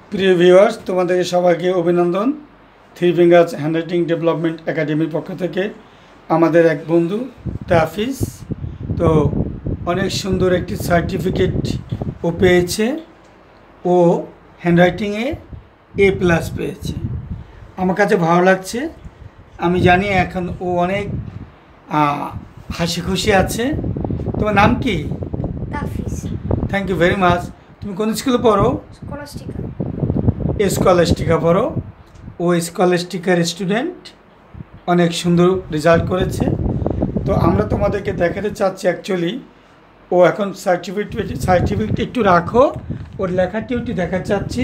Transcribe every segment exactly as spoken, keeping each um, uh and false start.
প্রিয় ভিউয়ার্স, তোমাদেরকে সবাইকে অভিনন্দন। থ্রি ফিঙ্গার্স হ্যান্ডরাইটিং ডেভেলপমেন্ট একাডেমির পক্ষ থেকে আমাদের এক বন্ধু তাফিজ তো অনেক সুন্দর একটি সার্টিফিকেট ও পেয়েছে। ও হ্যান্ডরাইটিংয়ে এ প্লাস পেয়েছে। আমার কাছে ভালো লাগছে। আমি জানি এখন ও অনেক হাসি খুশি আছে। তোমার নাম কি? Tafiz. Thank you very much. তুমি কোন স্কুলে পড়ো? স্কলাস্টিকা। স্কলাস্টিকা পড়ো। ও স্কলাস্টিকার স্টুডেন্ট, অনেক সুন্দর রেজাল্ট করেছে। তো আমরা তোমাদেরকে দেখাতে চাচ্ছি অ্যাকচুয়ালি ও এখন সার্টিফিকেট সার্টিফিকেট একটু রাখো, ওর লেখাটিও একটু দেখাতে চাচ্ছি।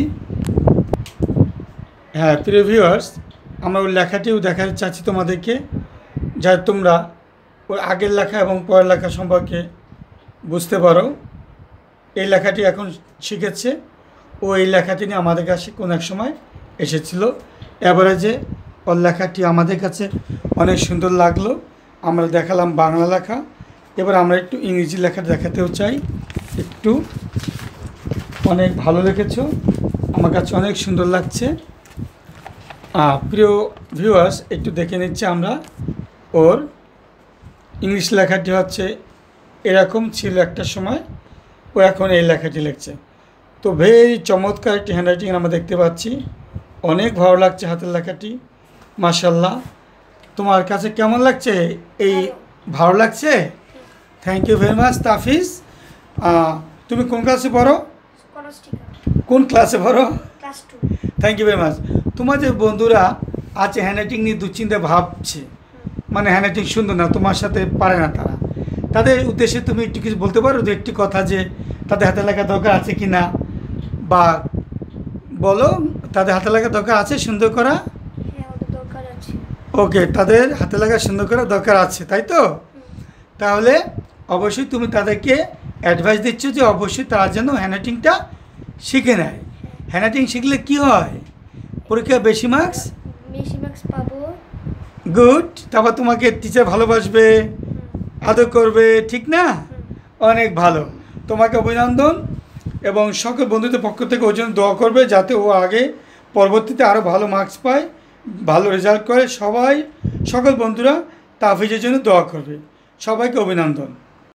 হ্যাঁ প্রিয় ভিউয়ার্স, আমরা ওর লেখাটিও দেখাতে চাচ্ছি তোমাদেরকে, যা তোমরা ওর আগের লেখা এবং পরের লেখা সম্পর্কে বুঝতে পারো। এই লেখাটি এখন শিখেছে। ও এই লেখাটি নিয়ে আমাদের কাছে কোনো এক সময় এসেছিল। অ্যাভারেজে ওর লেখাটি আমাদের কাছে অনেক সুন্দর লাগলো। আমরা দেখালাম বাংলা লেখা। এবার আমরা একটু ইংরেজি লেখা দেখাতেও চাই। একটু অনেক ভালো লিখেছো, আমার কাছে অনেক সুন্দর লাগছে। প্রিয় ভিউয়ার্স, একটু দেখে নিচ্ছি আমরা। ওর ইংলিশ লেখাটি হচ্ছে এরকম ছিল একটা সময়, ও এখন এই লেখাটি লিখছে। তো ভেরি চমৎকার একটি হ্যান্ডরাইটিং আমরা দেখতে পাচ্ছি। অনেক ভালো লাগছে হাতের লেখাটি, মাশাল্লাহ। তোমার কাছে কেমন লাগছে? এই ভালো লাগছে? Thank you very much Tafiz. তুমি কোন ক্লাসে পড়ো? কোন ক্লাসে পড়ো? Class two. Thank you very much. তোমার যে বন্ধুরা আছে হ্যান্ডরাইটিং নিয়ে দুশ্চিন্তা ভাবছে, মানে হ্যান্ডরাইটিং সুন্দর না, তোমার সাথে পারে না তারা, তাদের উদ্দেশ্যে তুমি একটু কিছু বলতে পারো? দু একটি কথা যে তাদের হাতে লেখা দরকার আছে কি না, বা বলো তাদের হাতে লেখা দরকার আছে সুন্দর করা? হ্যাঁ, ওদের দরকার আছে। ওকে, তাদের হাতে লেখা সুন্দর করা দরকার আছে, তাই তো? তাহলে অবশ্যই তুমি তাদেরকে অ্যাডভাইস দিচ্ছ যে অবশ্যই তারা যেন হ্যান্ডরাইটিংটা শিখে নেয়। হ্যান্ডরাইটিং শিখলে কি হয়? পরীক্ষায় বেশি মার্কস বেশি মার্কস পাবো। গুড। তারপর তোমাকে টিচার ভালোবাসবে, আদর করবে, ঠিক না? অনেক ভালো। তোমাকে অভিনন্দন এবং সকল বন্ধুদের পক্ষ থেকে ওর জন্য দোয়া করবে যাতে ও আগে পরবর্তীতে আরও ভালো মার্কস পায়, ভালো রেজাল্ট করে। সবাই সকল বন্ধুরা তাফিজের জন্য দোয়া করবে। সবাইকে অভিনন্দন।